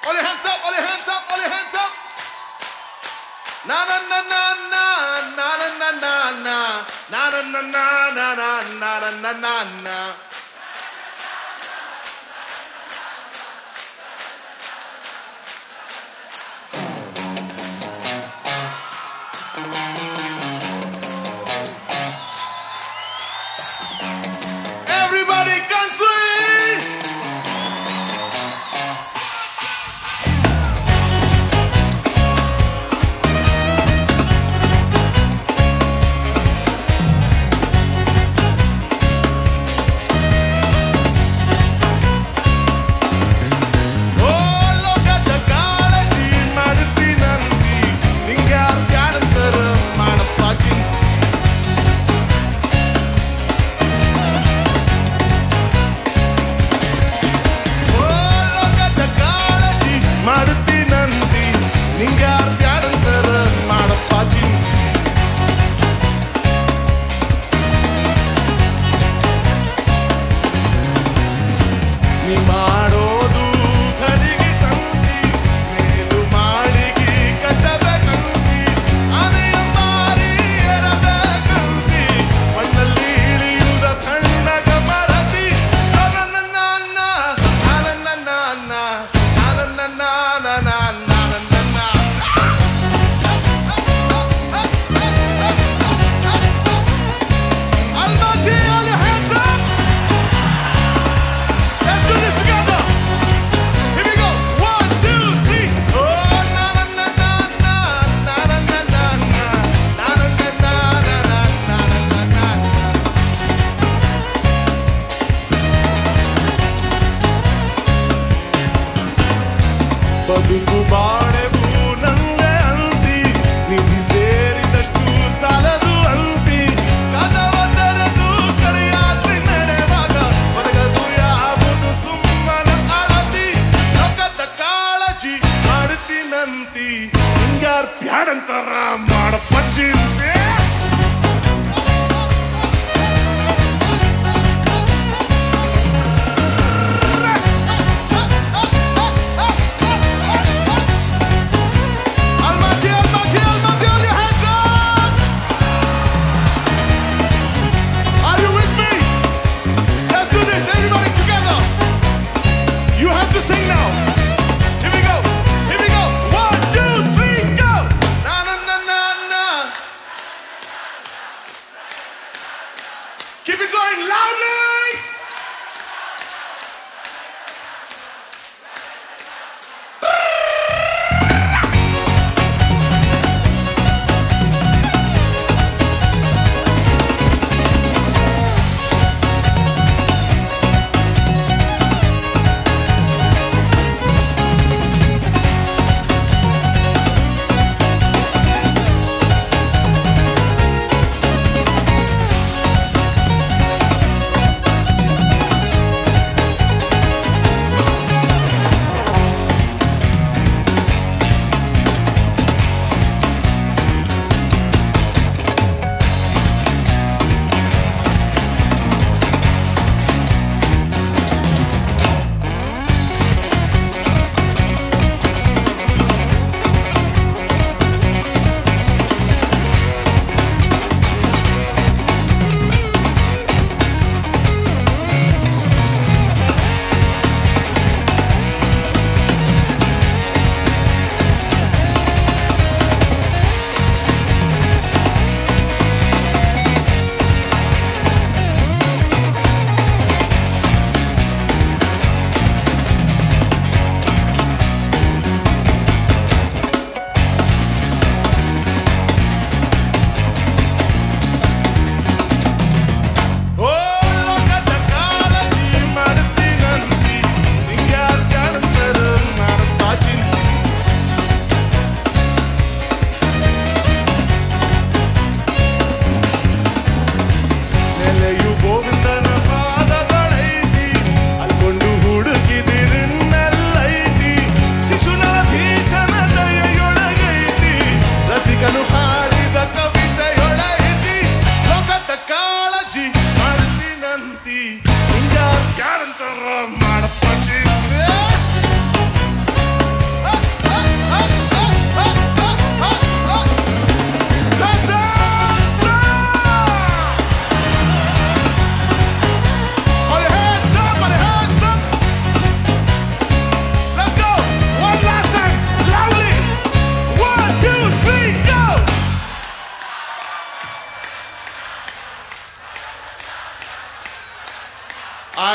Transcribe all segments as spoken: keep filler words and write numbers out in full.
All your hands up, all your hands up, all your hands up. Na na na na na na na na na na na na na na na na na na na. Everybody can swing. ಬದುಕು ಬಾಳೆವು ನಂಗೆ ಅಂತಿ ನಿಧಿ ಸೇರಿದಷ್ಟು ಸಾಲದು ಅಂತಿ ಕದವ ತೆರೆದು ಕಡೆಯಾತ್ರಿ ನಡೆವಾಗ ಒದಗದು ಯಾವುದು ಸುಮ್ಮನ ಅಳತಿ ಲೋಕದ ಕಾಳಜಿ ಮಾಡ್ತೀನಂತಿ ಹಿಂಗಾರ್ ಬ್ಯಾಡಂತಾರ ಮಾಡಪ್ಪ ಚಿಂತೆ Sing now. Here we go. Here we go. One, two, three, go. Na na na na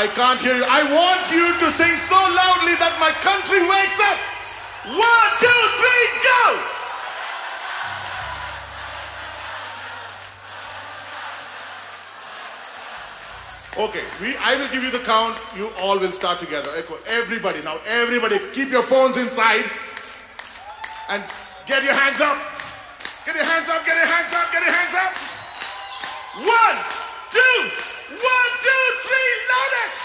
I can't hear you. I want you to sing so loudly that my country wakes up. One, two, three, go! Okay, we, I will give you the count. You all will start together. Everybody, now everybody, keep your phones inside and get your hands up. Get your hands up, get your hands up, get your hands up. One, two, one, two, three, loudest.